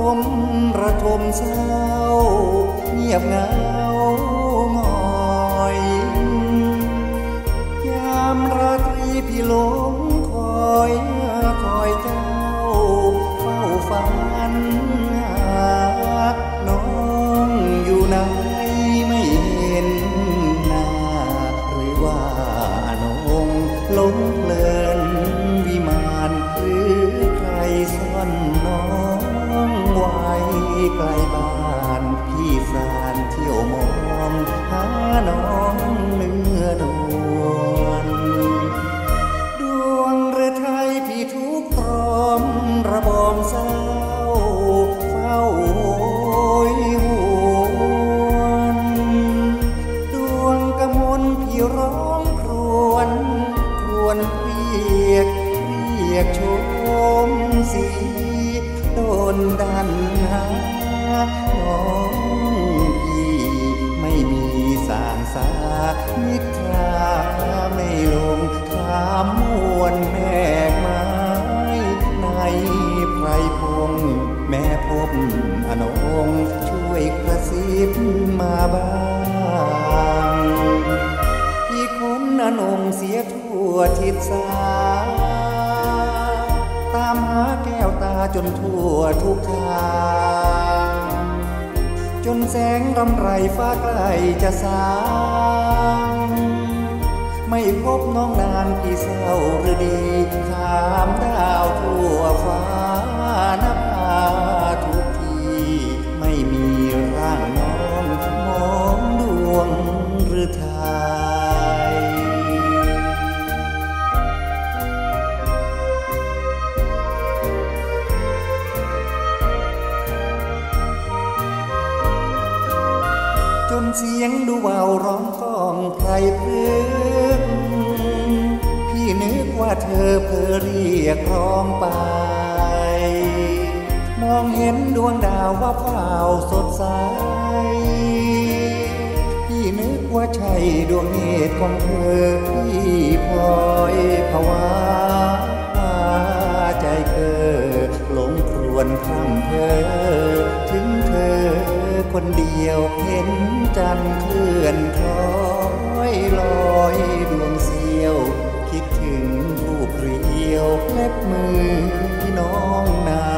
มระทมเศร้าเงียบเหงาหงอยยามราตรีพี่หลงคอยเจ้าเฝ้าฝันหาน้องอยู่ไหนไม่เห็นหน้าหรือว่าน้องหลงเพลินวิมานหรือใครซ่อนน้องไว้ไกลบ้านพี่สานเที่ยวมองหาน้องเนื้อนวลดวงฤทัยพี่ทุกตรอมระบอมเศร้าเฝ้าหวนดวงกมลพี่ร้องครวญเรียกชมสีโดนดันหาน้องพี่ไม่มีสางสานิทราไม่ลงถามมวลแม่ไม้ในไพรพงแม่พบอนงช่วยกระซิบมาบ้างพี่คนอนงเสียทั่วทิศสาตามหาแก้วตาจนทั่วทุกทางจนแสงรำไรฟ้าใกล้จะสางไม่พบน้องนานกี่เศร้าหรือดีถามดาวทั่วฟ้านภาทุกทีไม่มีร่างน้องมองดวงหรือไทยจนเสียงดูเบาร้องก้องไพรพฤกษ์พี่นึกว่าเธอเพ้อเรียกร้องไปมองเห็นดวงดาวว่าเฝ้าสดใสพี่นึกว่าใช่ดวงเนตรของเธอพี่พลอยภาวะใจเกิดหลงครวญพร่ำเพ้อถึงเธอคนเดียวเห็นจันทร์เคลื่อนคล้อยลอยดวงเสียวคิดถึงรูปเรียวเล็บมือน้องนา